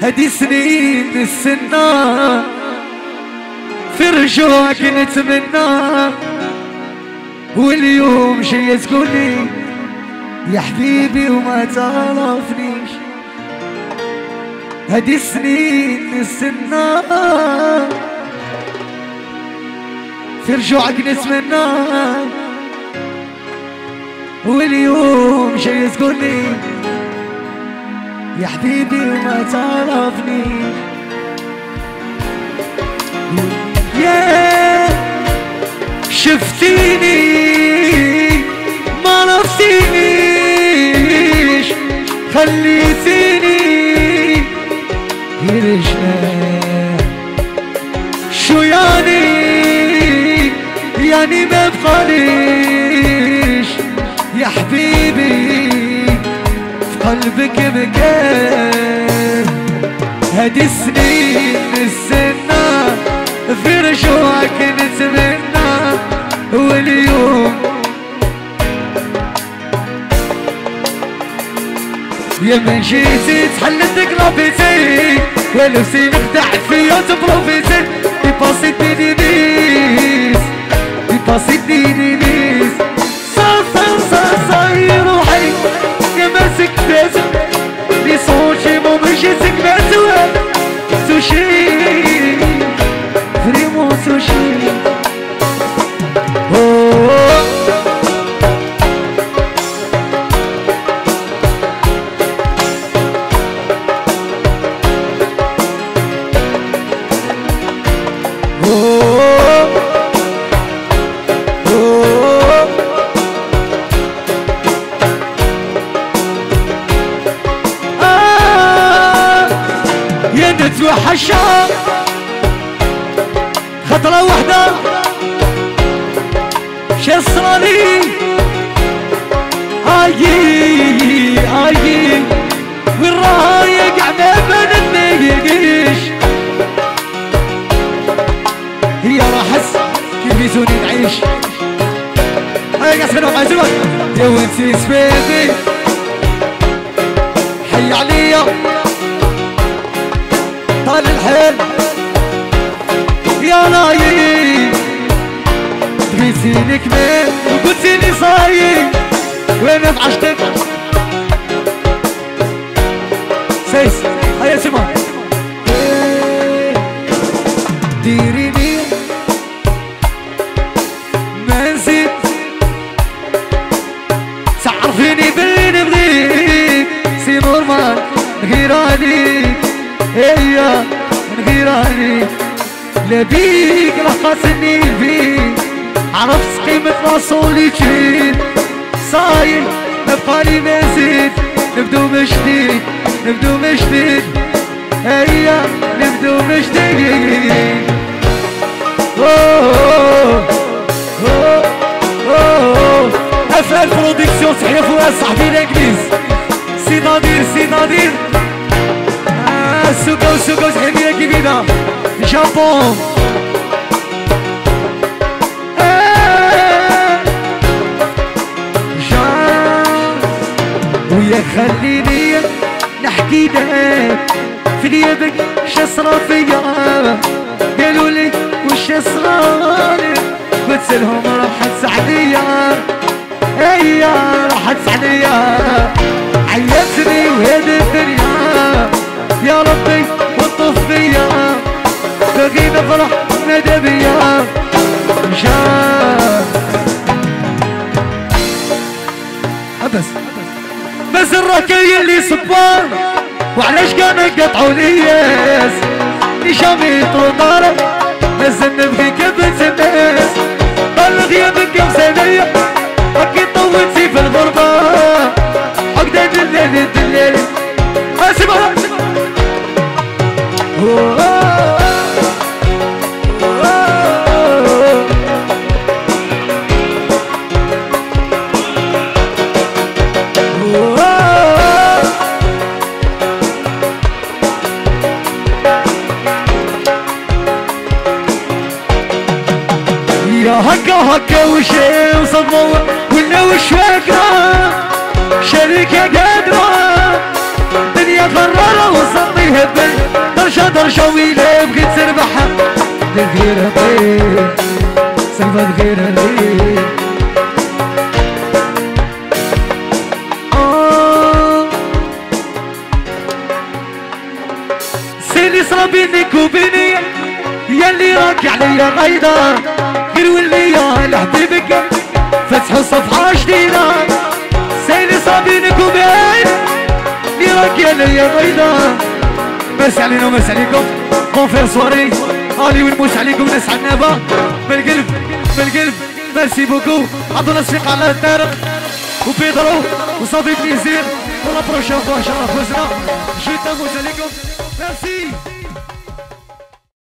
هدي سنين السنة في رجوعك نتمنى، واليوم شي تقولي يا حبيبي وما تعرفنيش. هدي سنين السنة في رجوعك نتمنى، واليوم شي تقولي يا حبيبي وما تعرفنيش. يا شفتيني ما عرفتينيش، خليتيني يرجع شو يعني ما بقاليش يا حبيبي في قلبك مكان. هدي سنين السنة في رجوعك نتمنى، واليوم يا من جيتي تحلتك ربيتي، ولو سي نخدع فيا تبروفيتي. ديباسيتي دينيس ديباسيتي دينيس صاي روحي يا ماسك بيتك لي صوتي مو مجيتك بعتوها سوشي فريمون سوشي. يا نتوحشها خطرة وحدة شي صرالي اي وين رايق على ما نتنيقش. هي راح احس كيف يزوني نعيش. هيا قاعد سمعوا عايزينك يا وانتي سبيبي حي عليا طال الحيل يا نايم. بغيتيني كبير وقلتيني صايم وانا في عشتك سيس. هيا سما ديريني ما نزيد تعرفيني باللي نبغيك سي نورمال غير عليك. هيا نغير عليك لا بيك لقاتني بيك، عرفت قيمة راسوليتين صاير نبقالي مزيد. نبدو من جديد نبدو من جديد هيا نبدو من جديد. افعال برودكسيون تحية فؤاد صاحبي الانجليز سي نادير سوكو تحية كبيرة جابون. ويا خليني نحكي لك في غيابك شصرا فيا. قالوا لي وش صرالي قلت لهم راحت سعدية. هيا راحت سعدية عيبتني وهذه الدنيا يا ربي وطف فيا. باقي نفرح ماذا بيا بس الركاية اللي صبار وعلاش كانوا يقطعوا لي ياس نشامي طوطار مازال نبغيك بنت الناس. طال غيابك كم سنة أكيد طولتي في الغربة عقدة دلالي اسمع هكا وشي وصدموا ولا وش فاكرة شركة قادرة دنيا يا غرارة وصلني هبل درشة ويلي بغيت تربحها لغير غير سلفت غير غير سيني صرا بينك وبيني يا اللي راكي عليا غيضة غير وليا لحبيبك فتحوا صفحة جديدة سيني صرا بينك وبين اللي راكي عليا غيضة مرسي علينا ومرسي عليكم كونفير سواري علي ونموس عليكم ناس عنابة بالقلب بالقلب ميرسي بوكو عطونا الصفيق على الدارق وبيضرو وصافي بليزير ولا بروشان فوا ان شاء الله فوزنا جيت نفوز عليكم ميرسي